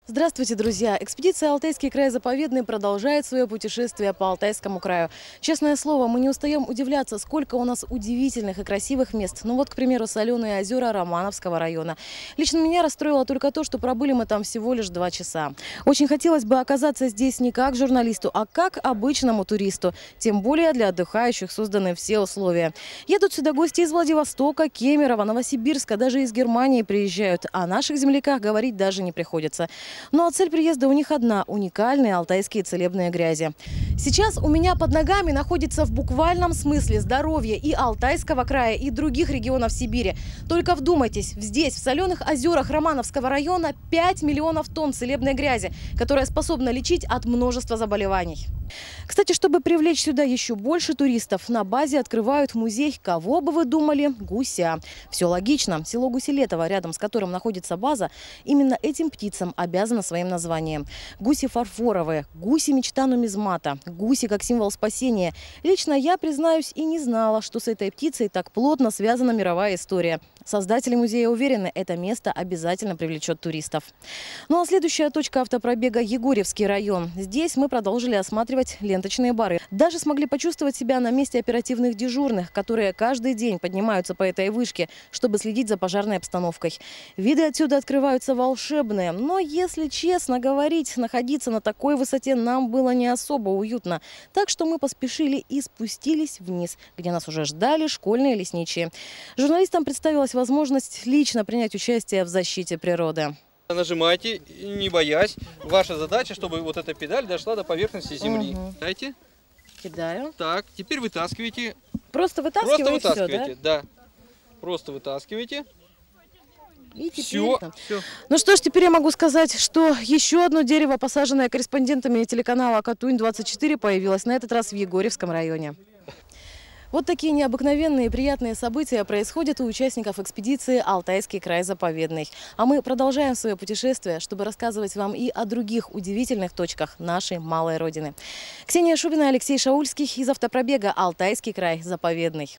Здравствуйте, друзья! Экспедиция «Алтайский край заповедный» продолжает свое путешествие по Алтайскому краю. Честное слово, мы не устаем удивляться, сколько у нас удивительных и красивых мест. Ну вот, к примеру, соленые озера Романовского района. Лично меня расстроило только то, что пробыли мы там всего лишь 2 часа. Очень хотелось бы оказаться здесь не как журналисту, а как обычному туристу. Тем более для отдыхающих созданы все условия. Едут сюда гости из Владивостока, Кемерово, Новосибирска, даже из Германии приезжают. О наших земляках говорить даже не приходится. Ну а цель приезда у них одна – уникальные алтайские целебные грязи. Сейчас у меня под ногами находится в буквальном смысле здоровье и Алтайского края, и других регионов Сибири. Только вдумайтесь, здесь, в соленых озерах Романовского района, 5 миллионов тонн целебной грязи, которая способна лечить от множества заболеваний. Кстати, чтобы привлечь сюда еще больше туристов, на базе открывают музей, кого бы вы думали, гуся. Все логично. Село Гуселетово, рядом с которым находится база, именно этим птицам обязано своим названием. Гуси фарфоровые, гуси мечта нумизмата, гуси как символ спасения. Лично я, признаюсь, и не знала, что с этой птицей так плотно связана мировая история. Создатели музея уверены, это место обязательно привлечет туристов. Ну а следующая точка автопробега – Егорьевский район. Здесь мы продолжили осматривать ленточные бары. Даже смогли почувствовать себя на месте оперативных дежурных, которые каждый день поднимаются по этой вышке, чтобы следить за пожарной обстановкой. Виды отсюда открываются волшебные. Но, если честно говорить, находиться на такой высоте нам было не особо уютно. Так что мы поспешили и спустились вниз, где нас уже ждали школьные лесничие. Журналистам представилась возможность лично принять участие в защите природы. Нажимайте, не боясь. Ваша задача, чтобы вот эта педаль дошла до поверхности земли. Дайте. Кидаю. Так, теперь вытаскивайте. Просто вытаскиваем, Просто вытаскивайте, все, да? да. Просто вытаскивайте. И теперь... Все. Ну что ж, теперь я могу сказать, что еще одно дерево, посаженное корреспондентами телеканала «Катунь-24», появилось на этот раз в Егорьевском районе. Вот такие необыкновенные и приятные события происходят у участников экспедиции «Алтайский край заповедный». А мы продолжаем свое путешествие, чтобы рассказывать вам и о других удивительных точках нашей малой родины. Ксения Шубина, Алексей Шаульский из автопробега «Алтайский край заповедный».